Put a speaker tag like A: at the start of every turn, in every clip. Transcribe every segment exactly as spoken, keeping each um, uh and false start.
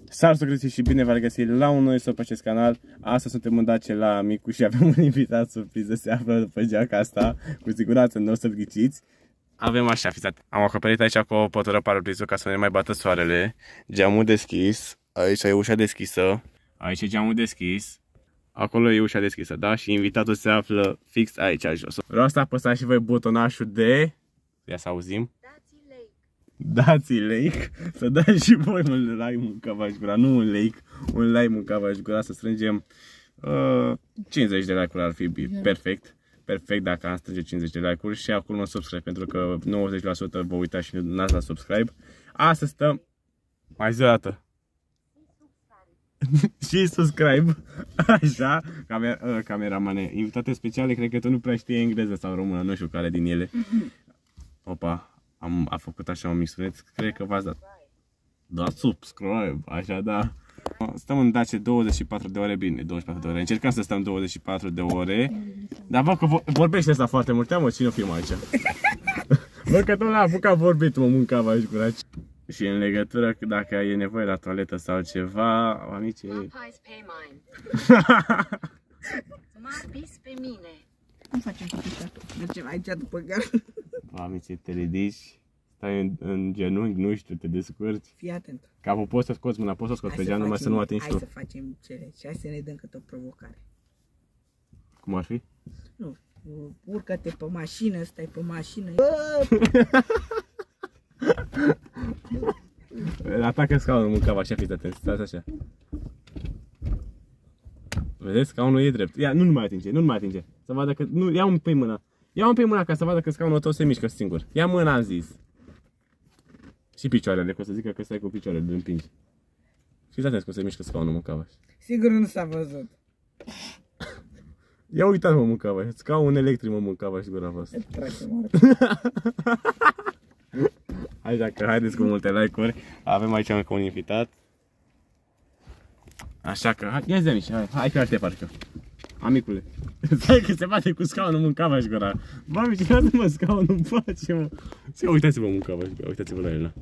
A: Salut, să credeți și bine v-ați găsit la un nou episod pe acest canal. Astăzi suntem în Dace la Micu și avem un invitat surpriză, se află după geaca asta. Cu siguranță nu o să-l ghiciți. Avem așa, fiți, am acoperit aici cu o pătură parabrizul ca să nu ne mai bată soarele. Geamul deschis, aici e ușa deschisă, aici e geamul deschis, acolo e ușa deschisă, da? Și invitatul se află fix aici jos. Vreau să apăsați și voi butonașul de... Ia să auzim. Dați like, să dați și voi un like, mâncava și gura, nu un like, un like, mâncava și gura, să strângem uh, cincizeci de like-uri ar fi perfect, perfect dacă am strânge cincizeci de like-uri și acolo un subscribe, pentru că nouăzeci la sută vă uitați și n-ați la subscribe. Astăzi stăm, mai zi o dată, și subscribe, așa, Camer uh, cameramane, invitate speciale, cred că tu nu prea știi engleză sau română, nu știu care din ele. Opa. Am a făcut așa un mixuleț, cred că v-ați dat. Da, subscribe, așa da. Stăm în Dace douăzeci și patru de ore, bine, douăzeci și patru de ore. Încercăm să stăm douăzeci și patru de ore. Dar văd că vorbește asta foarte mult, mă, cine o film aici? Văd că tot l-a apucat vorbit, mă, mâncava și curaci. Și în legătură că dacă e nevoie la toaletă sau ceva, amici...
B: M-a pis pe mine.
C: Cum facem cu pișatul? Mergem aici după gar.
A: Amici, te ridici, stai în, în genunchi, nu știu, te descurci.
C: Fii atent.
A: Capul poți să scoți mâna, poți să scoți pe geam, numai să nu atingi
C: hai
A: tu.
C: Hai să facem cele și hai să ne dăm câte o provocare.
A: Cum ar fi?
C: Nu, urcă-te pe mașină, stai pe mașină.
A: Atacă scaunul, mâncava, așa, fiți atenți, stați așa. Vedeți? Scaunul e drept. Ia, nu-l mai atinge, nu-l mai atinge. Să vadă că... Nu, ia un pe mâna. Ia un pe mâna ca să vadă că scaunul tău se mișcă singur. Ia mâna, am zis. Și picioarele, că o să zică că stai cu picioarele, îl împingi. Fiți atenți că se mișcă scaunul, mâncava.
C: Sigur nu s-a văzut.
A: Ia uitați, mă, mâncava. Scaun electric, mă, mâncava și gura voastră. Așa că haideți cu multe like-uri. Avem aici încă un invitat. Așa că, hai, ia zi de mici, hai, hai că aștept parcă. Amicule, stai că se bate cu scaunul, mâncava și gura. Bă, mici, lasă-mă scaunul, îmi face, mă. Să uitați-vă, mâncava și gura, uitați-vă la el.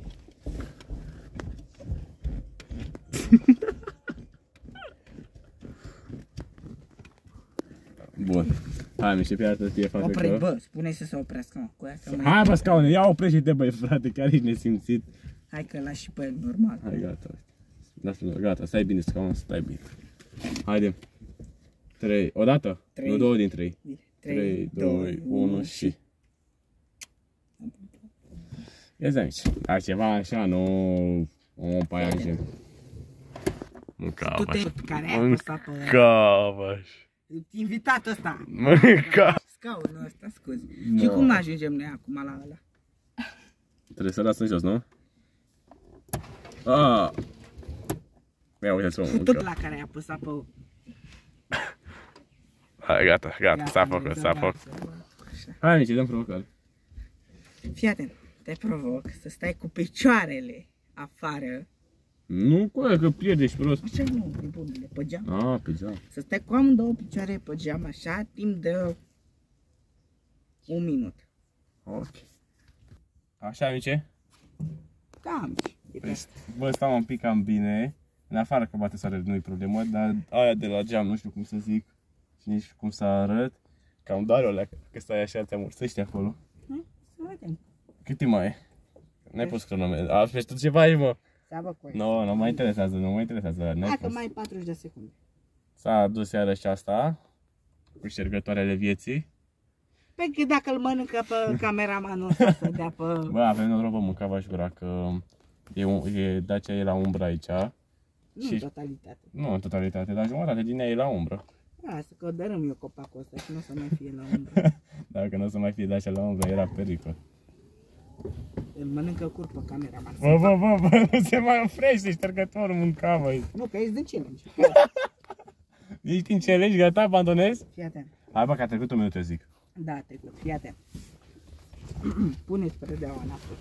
A: Bun. Hai, mici, pe arată ție față
C: Opre,
A: că...
C: bă, spune-i să se oprească, mă, cu aia că mă...
A: Hai, bă, scaune, ia oprește-te, băi, frate, chiar ești nesimțit.
C: Hai că lași și pe el, normal.
A: Hai, gata, lasă-mă, gata, stai bine, scaun, stai bine. Haide. trei, odată?
C: trei,
A: nu două din trei.
C: trei,
A: doi, unu și... Ia zi aici. Ai ceva așa, nu... O paianjen. Mâncavaș. Mâncavaș.
C: Invitatul ăsta.
A: Mâncavaș.
C: Scaunul ăsta, scuzi. Și cum ajungem noi acum la ăla?
A: Trebuie să lasă în jos, nu? Ah. Ia uite-ți-mă, mâncavaș.
C: Tot la care ai apăsat pe...
A: Hai, gata, gata, s-a făcut, s-a făcut. Hai, mici, dăm provocare.
C: Fii atent, te provoc să stai cu picioarele afară.
A: Nu, cu aia, că pierdești prost.
C: Așa nu, pe bunele, pe geam.
A: Ah, pe geam.
C: Să stai cu amândouă picioare pe geam, așa, timp de un minut.
A: Ok. Așa, mice?
C: Da, mici.
A: Bă, stau un pic cam bine. În afară că bate soarele, nu-i problemă, dar aia de la geam, nu știu cum să zic. Și nici cum să arăt. Cam doare o leacă, că stai așa, te amorsești acolo.
C: Hai, să vedem.
A: Cât timp mai e? N-ai pus cronometru. A, spui tu ceva aici, mă? Nu, nu mă interesează, nu mă interesează.
C: Hai că mai ai patruzeci de secunde.
A: S-a adus iarăși asta, cu ștergătoarele vieții.
C: Pentru că dacă îl mănâncă pe cameramanul ăsta să dea pe...
A: Bă, avem noroc, bă, mâncava și gura, că e, e, Dacia e la umbră aici.
C: Nu și... în totalitate.
A: Nu în totalitate, dar jumătate din ea e la umbră.
C: Lasă că dărâm eu copacul ăsta și nu o să mai fie la umbră.
A: Dacă nu o să mai fie Dacia la umbră, era pericol.
C: Îl mănâncă cur pe cameraman.
A: Bă, bă, bă, bă, nu se mai oprește ștergătorul, mâncava.
C: Nu, că ești din challenge.
A: Ești din challenge, gata, abandonezi?
C: Fii atent.
A: Hai, bă, că a trecut un minut, eu zic.
C: Da, a trecut, fii atent. Pune-ți predeaua înapoi.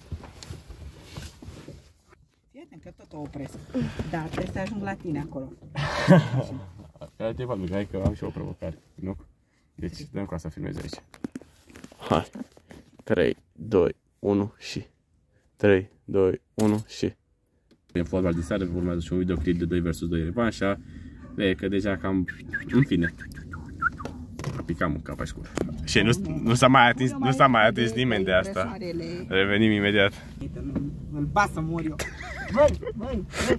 C: Fii atent că tot o opresc. Da, trebuie să ajung la tine acolo.
A: Care te fac, hai că am și o provocare, nu? Deci, dăm ca să filmezi aici. Hai. trei, doi, unu și... trei, doi, unu și... E fotbal de seară, urmează și un videoclip de doi versus doi revanșa. E că deja cam, în fine, a picat un cap așa. Și nu, nu s-a mai atins, nu s-a mai atins nimeni de asta. Revenim imediat.
C: Îl bat să mor eu. Băi, băi, băi.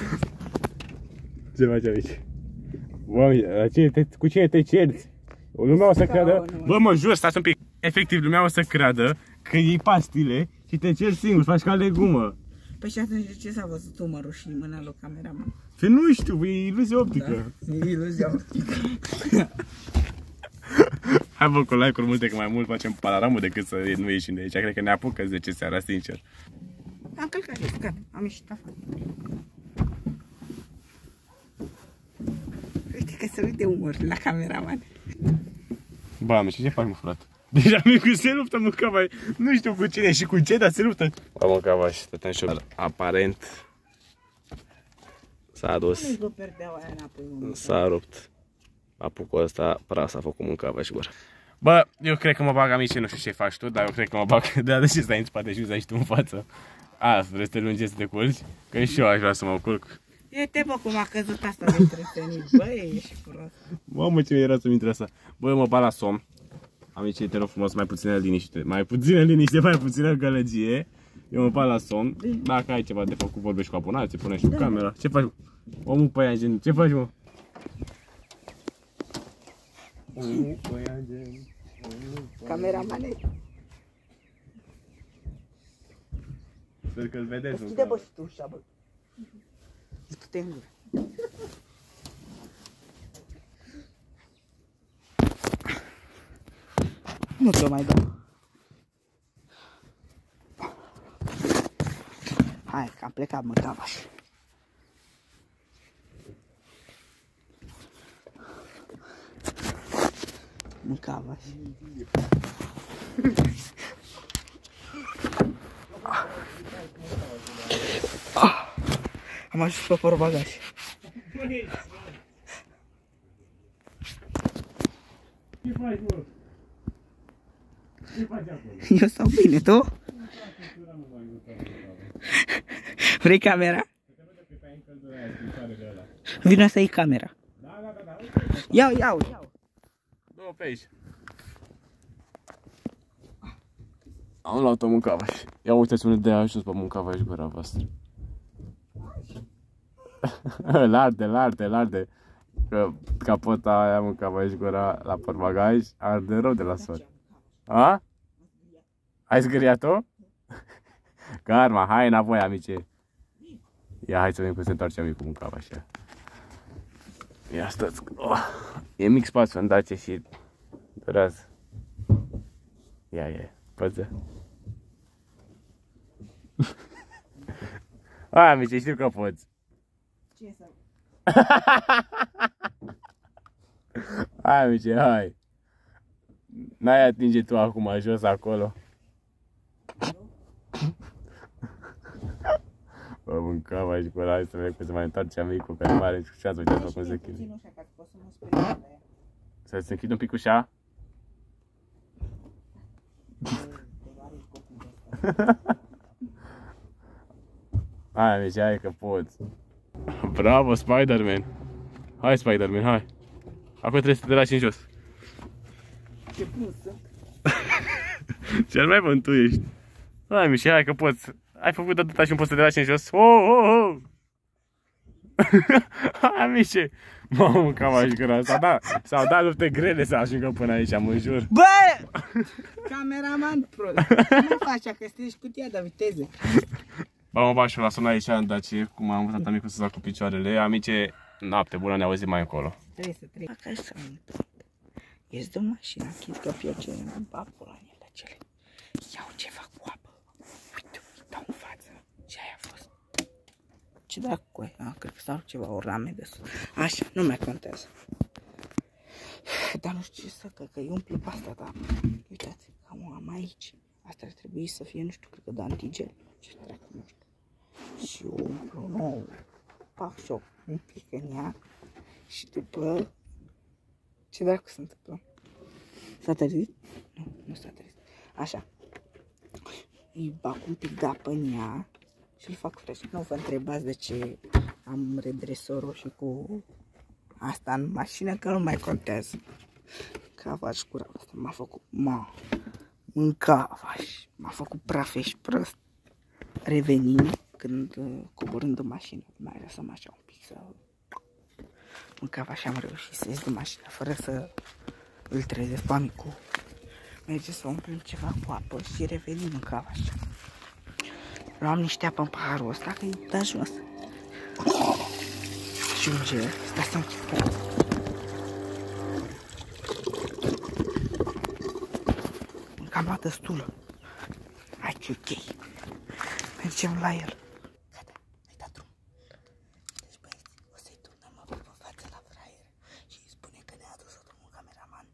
A: Ce faci aici? Bă, cu cine te cerți? Lumea o să creadă, bă, mă jur, stați un pic. Efectiv, lumea o să creadă că iei pastile și te ceri singur, faci ca legumă.
C: Păi și atunci de ce s-a văzut umărul și mâna lui cameraman?
A: Păi nu știu, e iluzie optică.
C: Da, e iluzia optică.
A: Hai bă, cu like-uri multe, că mai mult facem panoramul decât să nu ieșim de aici. Cred că ne apucă zece seara, sincer.
C: Am călcat de scat, am ieșit afară. Uite că se uite umăr la cameraman.
A: Bă, amici, ce faci, mă, frate? Deja micul se luptă, mâncava, nu știu cu cine și cu ce, dar se luptă. Bă, mâncava și stăteam și eu. Aparent s-a dus, s-a rupt. Apucul ăsta, prea s-a făcut mâncava și gura. Bă, eu cred că mă bag, amici, nu știu ce faci tu, dar eu cred că mă bag. Da, de ce stai în spate și stai tu în față? Asta, trebuie să te lungești să te culci? Că și eu aș vrea să mă culc.
C: Uite, bă, cum a căzut asta de întrețenit. Bă, ești prost.
A: Mamă, ce mi-era să-mi intre asta. Bă, eu mă bag la somn. Amici, te rog frumos, mai puțină liniște, mai puțină liniște, mai puțină gălăgie. Eu mă bag la somn. Dacă ai ceva de făcut, vorbești cu abonații, pune și cu camera. Ce faci? Omul pe aia, gen, ce faci, mă? Omul pe aia, gen.
C: Cameramane.
A: Sper că-l vedeți.
C: Deschide, bă, și tu ușa, bă. Du-te în gură. Nu te mai dau. Hai, că am plecat, mă, cavaș. Mă, cavaș. Am ajuns pe portbagaj.
A: Ce faci, mă? Ce faci acolo?
C: Eu stau bine, tu? Vrei camera? Vino să iei camera.
A: Da, da, da, da.
C: Iau, iau, iau.
A: Du-o pe aici. Am luat-o mâncavaș. Ia uite-ți-mi de ajuns pe mâncavaș gura voastră. L-arde, l-arde, l-arde. Că capota aia mâncavaș gura la portbagaj arde rău de la sol. A? Ai zgâriat-o? Karma, hai înapoi, amice. Ia, hai să vedem cum se întoarce amicul mâncavaș. Ia stați. Oh. E mic spațiu în Dacia și durează. Ia, ia, păză. Hai, amice, știu că poți.
C: Ce să...
A: Hai, amice, hai. N-ai atinge tu acum jos acolo. Bă, mâncava și cu ăla, hai să vedem cum se mai întoarce amicul care mare și ușează, uitați-mă cum se închide. Să se închide un pic ușa? Hai, amici, hai că poți. Bravo, Spider-Man. Hai, Spider-Man, hai. Acum trebuie să te lași în jos.
C: Ce bun sunt.
A: Cel mai bun tu ești. Hai, Mișe, hai că poți. Ai făcut atâta și nu poți să te lași în jos. Oh, oh, oh. Hai, Mișe. Mamă, cam aș gura. S-au dat, s-au dat lupte grele să ajungă până aici, mă jur.
C: Bă! Cameraman prost. Nu faci așa, că strici cutia de viteze.
A: Bă, mă bag și la somn aici în Dacia, cum am învățat amicul să zac cu picioarele. Amice, noapte bună, ne auzim mai încolo.
C: Trebuie să trec. Acasă să mă întorc. Ies de mașină, închid că piacere, îmi bag pula în ele cele. Iau ceva cu apă. Uite, dau în față. Ce aia a fost? Ce dracu cu aia? Ah, cred că s-au ceva ornament de sus. Așa, nu mai contează. Dar nu știu ce să, că, că eu umplu pasta, dar uitați, am, am aici. Asta ar trebui să fie, nu știu, cred că de antigel. Ce dracu, nu știu. Și eu umplu nou. Pac și-o un pic în ea. Și după... Ce dracu se întâmplă? S-a trezit? Nu, nu s-a trezit. Așa. Îi bag un pic de apă în ea și îl fac fresh. Nu vă întrebați de ce am redresorul și cu asta în mașină, că nu mai contează. Cavaș cura asta m-a făcut, ma, mâncavaș, m-a făcut prafeș prost. Revenind, când uh, coborând în mașină, mai lăsăm așa un pic să mâncavaș, am reușit să ies din mașină fără să îl trezesc pe amicul. Merge să umplem ceva cu apă și revenim mâncavaș. Luam niște apă în paharul ăsta, că e de ajuns. Și un gel, stai să închid. Am luat destulă. Hai că ok. Mergem la el. Gata, ai dat drum. Deci băieți, o să-i turnăm apă pe față la fraier și îi spune că ne-a adus-o drumul cameraman.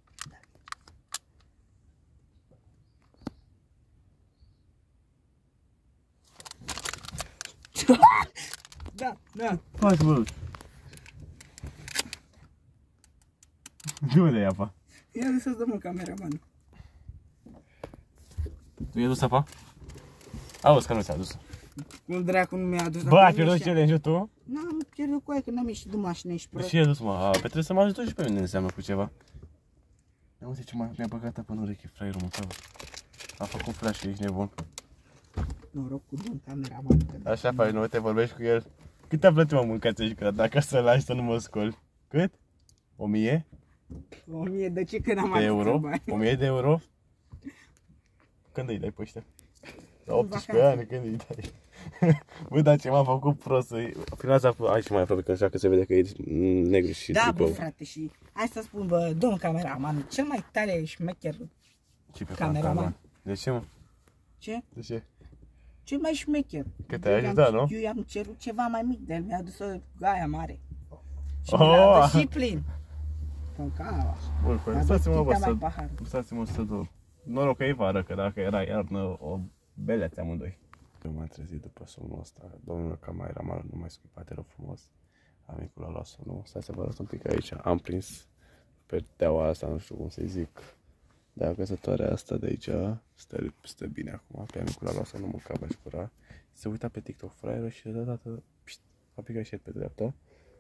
C: Da. Da, da.
A: Faci, bă. De unde e apa?
C: I-a dus-o drumul cameraman.
A: Tu i-ai dus apa? Auzi că nu ți-a dus.
C: Cum dracu nu mi-a adus?
A: Bă, ai pierdut challenge-ul tu?
C: N-am pierdut cu aia, că n-am ieșit din mașină, ești
A: De
C: prost.
A: ce i-ai dus, mă? A, pe trebuie să mă ajută și pe mine înseamnă cu ceva. Ia uite ce mi-a băgat apă în ureche, fraierul, mă, cavă. A făcut flash, ești nebun.
C: Noroc cu domn cameraman.
A: Așa faci, nu te vorbești cu el. Cât te-a plătit, mă, mâncați că dacă să-l lași să nu mă scoli? Cât? O mie?
C: O mie de ce, că n-am
A: De
C: mai
A: euro?
C: bani.
A: O mie de euro? Când îi dai pe ăștia? La optsprezece ani, când îi dai? Bă, dar ce m-a făcut prost, filmați aici mai aproape, că așa că se vede că e negru și
C: Da,
A: tricou.
C: bă, frate, și hai să spun, bă, domn cameraman, cel mai tare șmecher
A: Ce pe
C: cameraman.
A: De ce, mă?
C: Ce?
A: De ce?
C: Cel mai șmecher.
A: Că te-ai
C: Eu i-am-
A: ajutat, nu?
C: Eu i-am cerut ceva mai mic de el, mi-a adus o gaia mare. Și
A: Oh!
C: mi l-a adus și plin. În cava.
A: Bun, păi
C: Mi-a adus
A: lăsați-mă, bă,
C: chitea mai
A: să...
C: pahar.
A: Lăsați-mă să dorm. Noroc că e vară, că dacă era iarnă, o beleați amândoi. Eu m-am trezit după somnul ăsta. Domnul cameraman nu mai scuipa, te rog frumos. Amicul a luat somnul. Stai să vă arăt un pic aici. Am prins perdeaua asta, nu știu cum să-i zic. Dar căsătoarea asta de aici stă, stă bine acum. Pe amicul a luat somnul, mânca bașcura. Se uita pe TikTok fraieră și deodată a picat și el pe dreapta.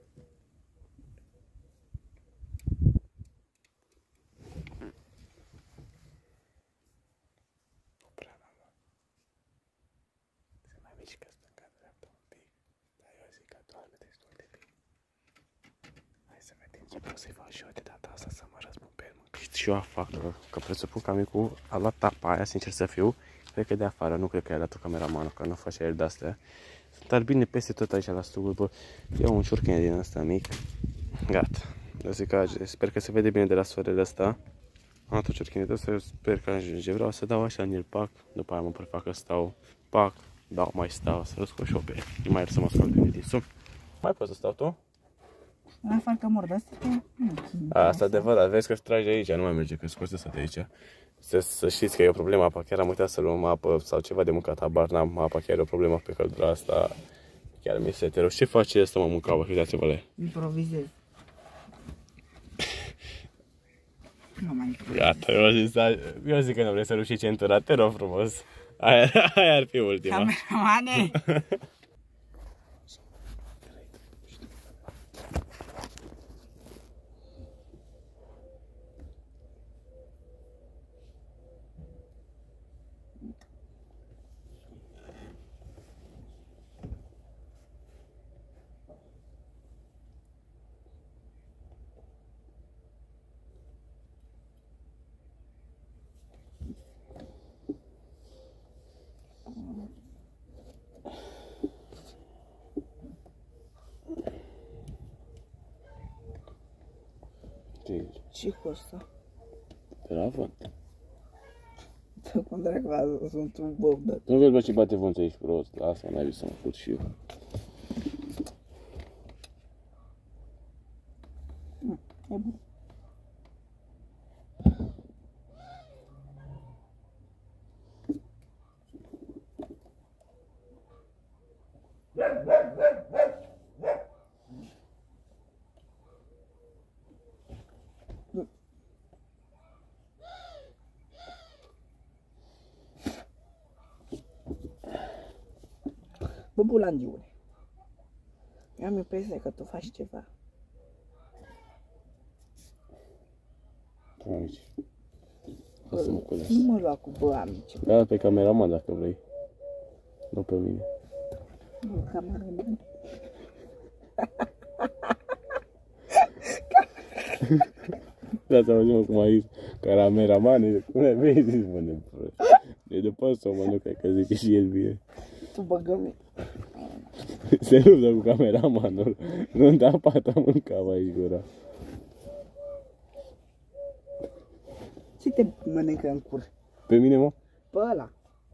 A: Vreau să-i fac și eu de data asta să mă răspund pe el, mă. Și eu afac, că presupun că amicul a luat tapa aia, sincer să fiu, cred că de afară, nu cred că i-a dat-o cameramanul, că nu face el de-astea. Sunt albine peste tot aici la stugul, bă. Iau un ciurchen din ăsta mic. Gata. Zic că sper că se vede bine de la soarele ăsta. Am luat o ciurchen de ăsta, eu sper că ajunge. Vreau să dau așa în el pac, după aia mă prefac că stau pac, dau, mai stau, să răscot și eu pe el. Mai să mă scol pe medisul. Mai poți să stau tu?
C: În afară că mor de asta, nu.
A: Asta adevărat, vezi că îți trage aici, nu mai merge, că scoți asta de aici. Să, să știți că e o problemă apa, chiar am uitat să luăm apă sau ceva de mâncat, habar n-am, apa chiar e o problemă pe căldura asta. Chiar mi se te rău. Ce face asta, mă, mâncava? Uitați-vă la
C: Improvizez. Nu mai improvizez.
A: gata, eu zic, eu zic că nu vrei să ruși centura, te rog frumos. Aia, aia ar fi ultima.
C: Cameramane! Ce cu asta?
A: Bravo.
C: Cum dracu sunt un bob, dar...
A: Nu vezi, bă, ce bate vântul aici prost. Lasă, n-ai vist să mă fut și eu.
C: E bun. Bă, bulandiule. Eu am impresia că tu faci ceva.
A: Amici. Hai să mă cules.
C: Nu mă lua cu bă, amici.
A: Da, pe cameraman dacă vrei. Nu pe mine.
C: Bă, cameraman.
A: Da, să auzim cum ai zis. Cameraman, cum ai vezi, zis, mă, nebun. De după să mă, nu cred că zice și el bine.
C: Tu băgă-mi.
A: Se luptă cu cameramanul. Nu-mi da pata, mâncava aici gura.
C: Ce te mănâncă în cur?
A: Pe mine, mă?
C: Pe ăla.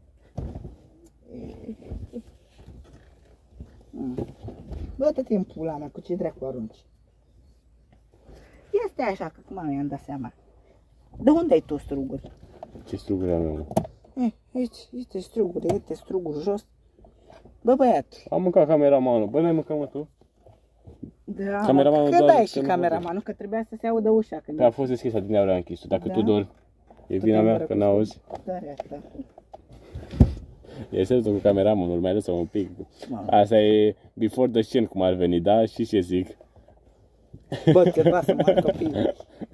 C: Bă, dă-te în pula mea, cu ce dracu arunci? Este așa, că acum mi-am dat seama. De unde ai tu struguri?
A: Ce struguri am eu, mă?
C: Eh, aici, este struguri, este struguri jos. Bă, băiat.
A: Am mâncat cameramanul. Bă, n-ai mâncat, mă, tu?
C: Da,
A: Cameramanul
C: că
A: doar
C: dai
A: că
C: și
A: nu
C: cameramanul, că trebuia să se audă ușa. Când
A: Pe a fost deschisă, din aia închis-o. Dacă
C: Da?
A: tu dormi, e
C: Tu
A: vina
C: te
A: mea
C: îmbrăcă
A: că n-auzi.
C: Tare asta.
A: E sensul cu cameramanul, mai lăsă un pic.
C: Mamă.
A: Asta e before the scene, cum ar veni, da? Și ce zic?
C: Bă, te va să moară copiii.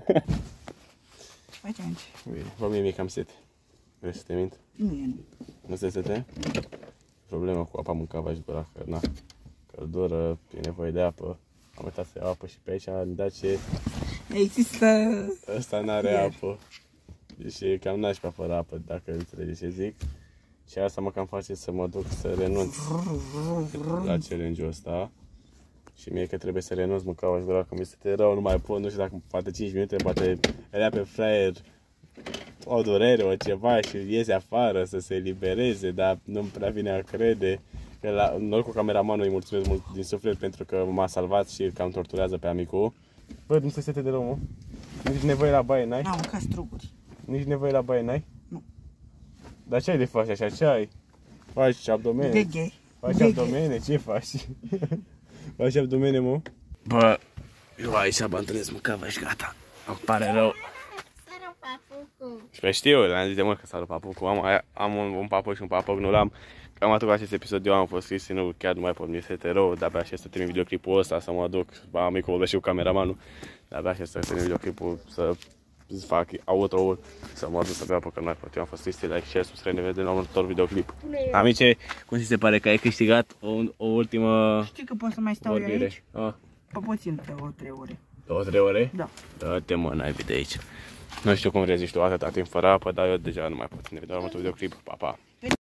C: Hai ce aici?
A: Bă, mie mi-e cam sete. Vrei să te mint?
C: Nu e, nu.
A: Nu se sete? Problema cu apa mâncava și gura, că na, căldură, e nevoie de apă. Am uitat să iau apă și pe aici, am dat ce
C: Există...
A: ăsta n-are
C: Iar.
A: apă. Deci e cam nașpa fără apă, dacă înțelegi ce zic. Și asta mă cam face să mă duc să renunț la challenge-ul ăsta. Și mie că trebuie să renunț mâncava și gura, că mi se rău, nu mai pot, nu știu dacă poate cinci minute, poate elea pe fraier o durere, o ceva și iese afară să se elibereze, dar nu-mi prea vine a crede. Că la, noi cu cameramanul îi mulțumesc mult din suflet pentru că m-a salvat și cam torturează pe amicul. Bă, nu se sete de rău, mă? Nici nevoie la baie n-ai?
C: N-am mâncat struguri.
A: Nici nevoie la baie n-ai?
C: Nu.
A: Dar ce ai de faci așa? Ce ai? Faci abdomene?
C: De gay.
A: Faci
C: De
A: abdomene? Ce faci? Faci abdomene, mă? Bă, eu aici abandonez mâncava și gata. Îmi pare rău.
B: Sară papucu.
A: Și pe știu, am zis de mult că s-a rupt papucul. Am, am un, un papuc și un papuc nu l-am. Cam atât cu acest episod eu am fost scris, nu, chiar nu mai pot, mi este rău. De-abia aștept să termin videoclipul ăsta, să mă duc. Amicul ăla și cu cameramanul. De-abia aștept să termin videoclipul, să fac outro-ul, să mă duc să beau apă, că nu mai pot. Eu am fost scris, like, share, subscribe, ne vedem la următor videoclip. Amice, cum ți se pare că ai câștigat o, o ultimă
C: Știi că pot să mai stau eu
A: vorbire?
C: aici?
A: Ah.
C: Pe puțin, două, trei ore.
A: Două, trei ore?
C: Da.
A: Dă-te mă, n-ai de aici. Nu știu cum reziști tu atâta timp fără apă, dar eu deja nu mai pot. Ne vedem la următorul videoclip. Pa, pa!